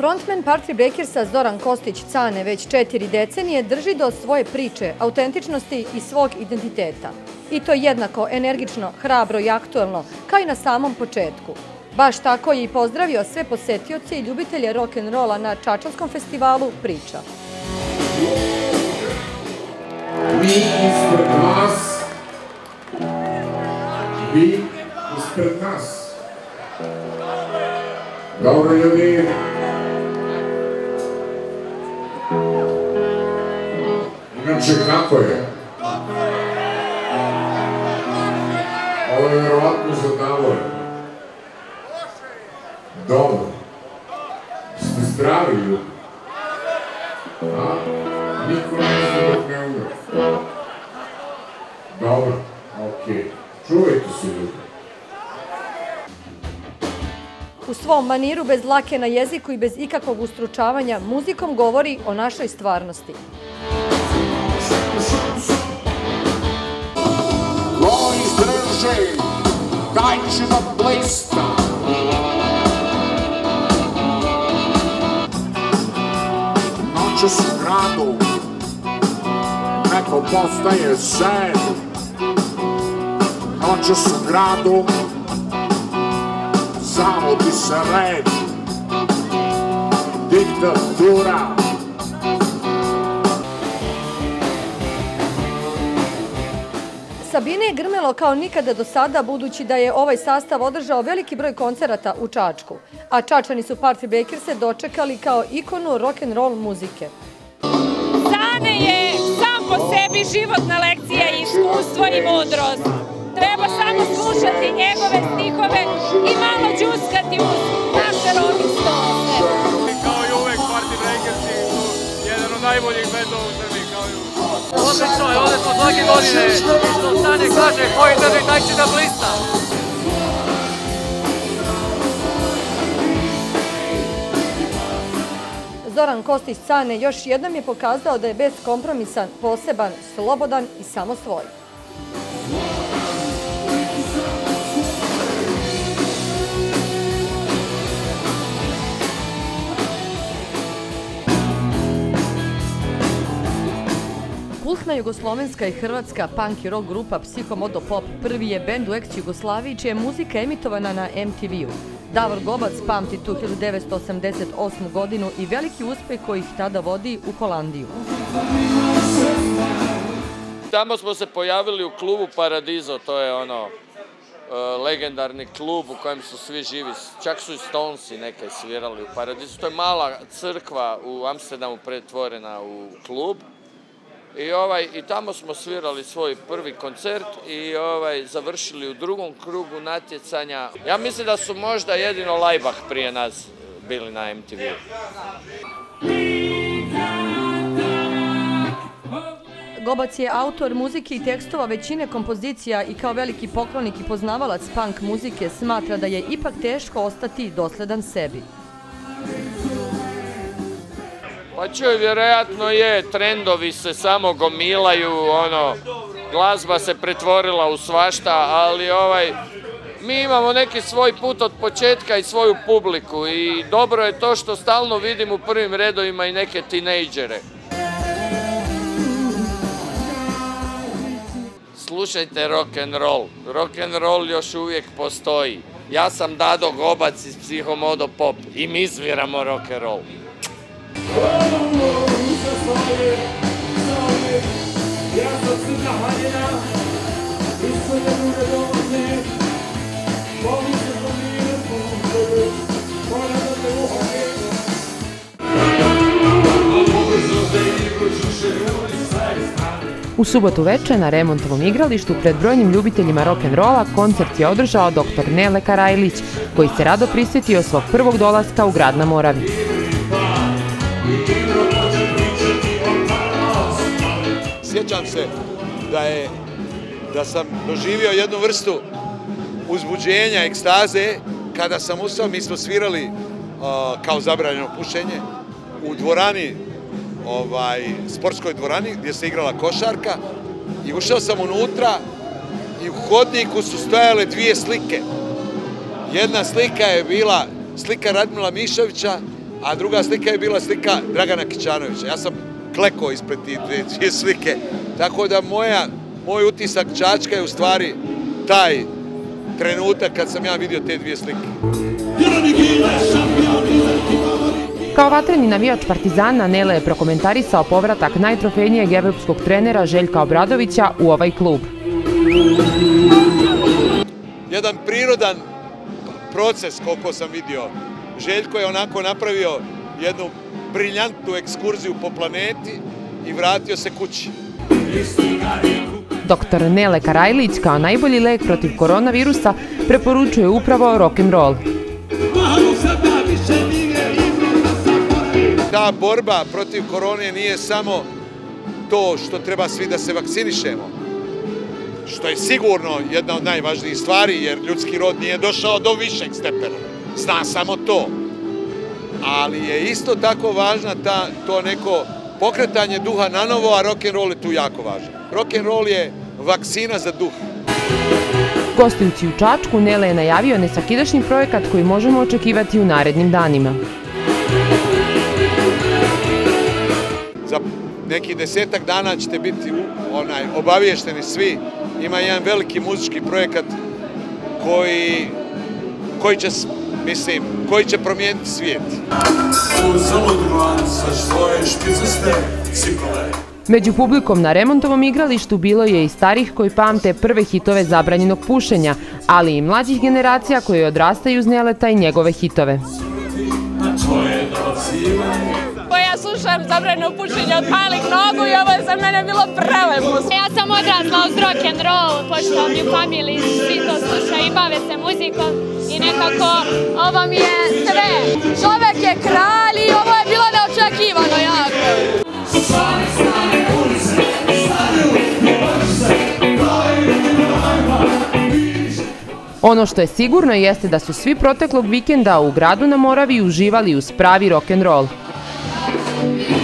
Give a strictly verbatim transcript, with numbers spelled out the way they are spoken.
Frontman Party Breakersa Zoran Kostić-Cane već četiri decenije drži do svoje priče, autentičnosti i svog identiteta. I to jednako energično, hrabro i aktuelno, kao i na samom početku. Baš tako je i pozdravio sve posetioce i ljubitelje rock'n'rolla na Čačanskom festivalu Priča. Mi ispred vas, vi ispred nas. Dobro ljudi. Inače, kako je? Ovo je verovatno za Davor. Dobro. Ste zdravi ljudi? A? Niko ne dok ne umre. Dobro, okej. Čuvajte se ljudi. U svom maniru, bez dlake na jeziku i bez ikakvog ustručavanja, muzikom govori o našoj stvarnosti. Ko izdrži, taj će da blista. Noće su gradu, neko postaje sen. Noće su gradu, zavodi se red. Diktatura. Sabine je grmelo kao nikada do sada, budući da je ovaj sastav održao veliki broj koncerata u Čačku, a Čačani su Party Breakerse dočekali kao ikonu rock'n'roll muzike. Cane je sam po sebi životna lekcija i iskustvo i mudrost. Treba samo slušati njegove stihove i malo džuskati uz naše Rolling Stone. Kao i uvek, Party Breakersi su jedan od najboljih bendova u Srbiji, kao i uvek. Odlično je, ovdje smo svake godine i što Sanje kaže, koji drži, taj će da blista. Zoran Kostić-Cane još jednom je pokazao da je beskompromisan, poseban, slobodan i samo svoj. Kultna jugoslovenska i hrvatska punk i rock grupa Psihomodo Pop prvi je bend u ex-Jugoslaviji čija je muzika emitovana na em te ve-u. Davor Gobac pamti tu hiljadu devetsto osamdeset osmu godinu i veliki uspeh koji ih tada vodi u Holandiju. Tamo smo se pojavili u klubu Paradiso, to je ono legendarni klub u kojem su svi živi, čak su i Stonesi neke svirali u Paradisu. To je mala crkva u Amsterdamu pretvorena u klub. I, ovaj, I tamo smo svirali svoj prvi koncert i ovaj, završili u drugom krugu natjecanja. Ja mislim da su možda jedino Laibach prije nas bili na em te ve-u. Gobac je autor muzike i tekstova većine kompozicija i kao veliki poklonik i poznavalac punk muzike smatra da je ipak teško ostati dosledan sebi. Pa čuj, vjerojatno je, trendovi se samo gomilaju, ono, glazba se pretvorila u svašta, ali ovaj, mi imamo neki svoj put od početka i svoju publiku i dobro je to što stalno vidim u prvim redovima i neke tinejdžere. Slušajte rock'n'roll, rock'n'roll još uvijek postoji. Ja sam Dado Gobac iz Psihomodo Pop i mi sviramo rock'n'roll. U subotu veče na remontovom igralištu pred brojnim ljubiteljima rock'n'rolla koncert je održao doktor Nele Karajlić, koji se rado prisjetio svog prvog dolaska u grad na Moravi. Sjećam se da, je, da sam doživio jednu vrstu uzbuđenja, ekstaze, kada sam ustao, mi smo svirali uh, kao zabranjeno pušenje u dvorani, ovaj, sportskoj dvorani gdje se igrala košarka i ušao sam unutra i u hodniku su stojale dvije slike. Jedna slika je bila slika Radmila Mišovića a druga slika je bila slika Dragana Kićanovića. Ja sam klekao ispred tih dvije slike, tako da moja, moj utisak Čačka je u stvari taj trenutak kad sam ja vidio te dvije slike. Kao vatreni navijač Partizana, Nele je prokomentarisao povratak najtrofejnijeg evropskog trenera Željka Obradovića u ovaj klub. Jedan prirodan proces, koliko sam vidio. Željko je onako napravio jednu briljantnu ekskurziju po planeti i vratio se kući. Doktor Nele Karajlić kao najbolji lek protiv koronavirusa preporučuje upravo rock'n'roll. Ta borba protiv korone nije samo to što treba svi da se vakcinišemo, što je sigurno jedna od najvažnijih stvari, jer ljudski rod nije došao do višeg stepena, zna samo to. Ali je isto tako važna ta, to neko pokretanje duha na novo, a rock'n'roll je tu jako važan. Rock'n'roll je vakcina za duh. Gostujući u Čačku, Nele je najavio nesvakidašnji projekat koji možemo očekivati u narednim danima. Za neki desetak dana ćete biti onaj, obaviješteni svi. Ima jedan veliki muzički projekat koji, koji će, mislim, koji će promijeniti svijet. Među publikom na Remontovom igralištu bilo je i starih koji pamte prve hitove zabranjenog pušenja, ali i mlađih generacija koji odrastaju uz Neleta i njegove hitove. Ja slušam zabranjeno pušenje od malih nogu i ovo je za mene bilo prelepo. Ja sam odrasla uz rock'n'roll, pošto mi u familiji svi to slušaju i bave se muzikom i nekako ovo mi je sve. Čovek je kralj i ovo je bilo neočekivano jako. Ono što je sigurno jeste da su svi proteklog vikenda u gradu na Moravi uživali uz pravi rock'n'roll.